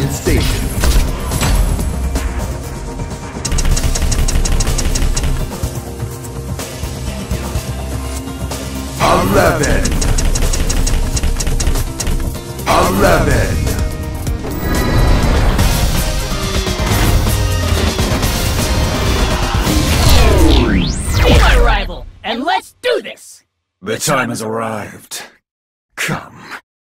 Designated station. 11. 11. See my rival, and let's do this! The time has arrived. Come.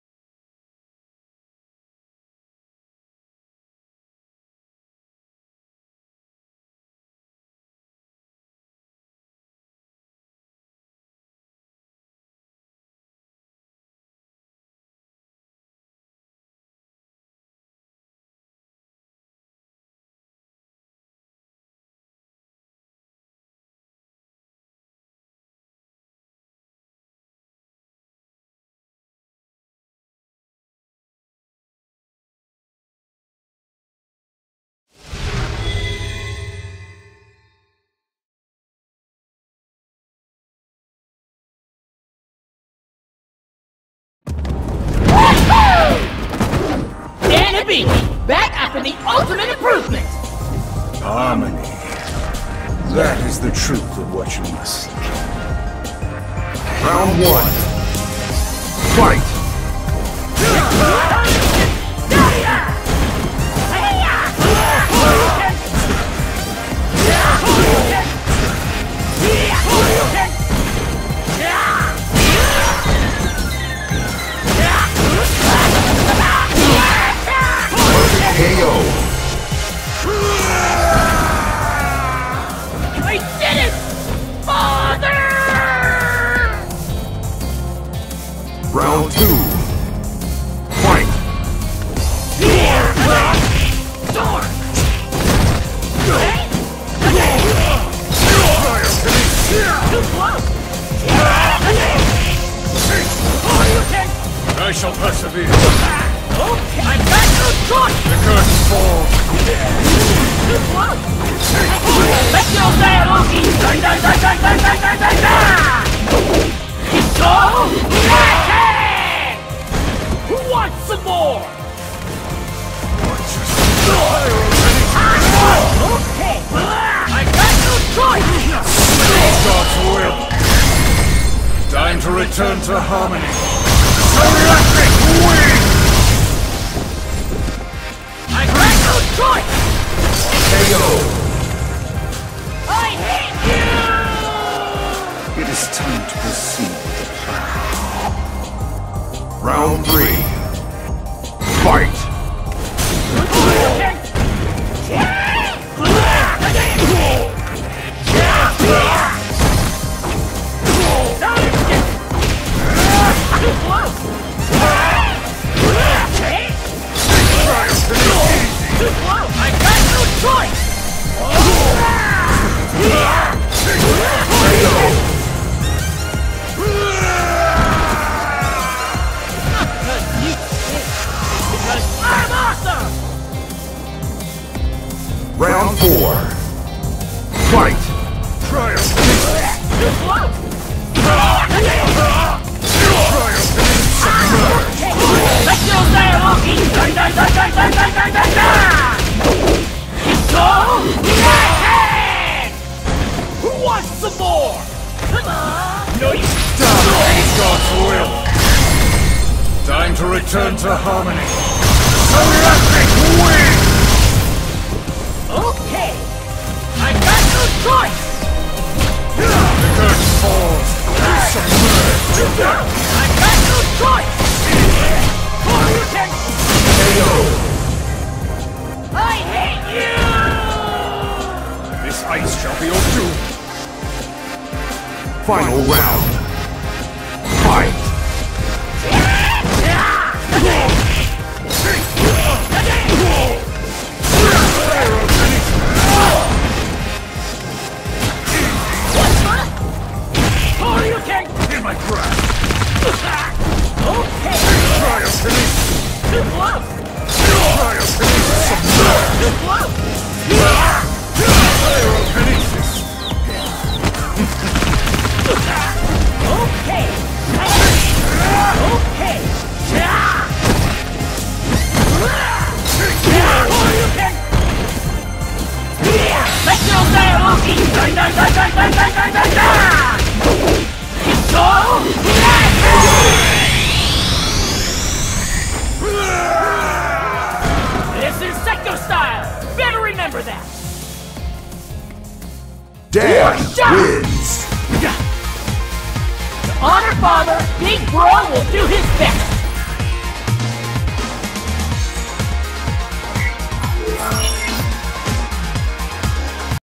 Dan and Beach, back after the ultimate improvement! Harmony. That is the truth of what you must seek. Round 1. Fight! KO. I did it! Father! Round 2. Fight! Door! Too close! I shall persevere. Okay, I've got no choice! The curtain falls. Too close! Let's go, Sayamoki! Go! Attack! Who wants some more? Okay! I got no choice! God's will. Time to return to harmony. Seraphic wing! I got no choice! KO. I hate you! It is time to proceed with the plan. Round 3. Fight! Too close! Too close! I got no choice! Because I'm awesome! Round 4. Fight! Too close! Let's go, Sayamoki! Go! Attack! Who wants some more? Come on! No, you Stop! God's will. Time to return to harmony. Seraphic wing! Okay! I got no choice! The curtain falls. Submerge. I got no choice! KO. I hate you! This ice shall be your doom. Final round. Fight! In my grasp. Okay! Too close! Submerge. Too close! Pyrokinesis. Okay! Okay! This is Secto style! Better remember that! Dan wins. The Honor Father, Big Bro will do his best!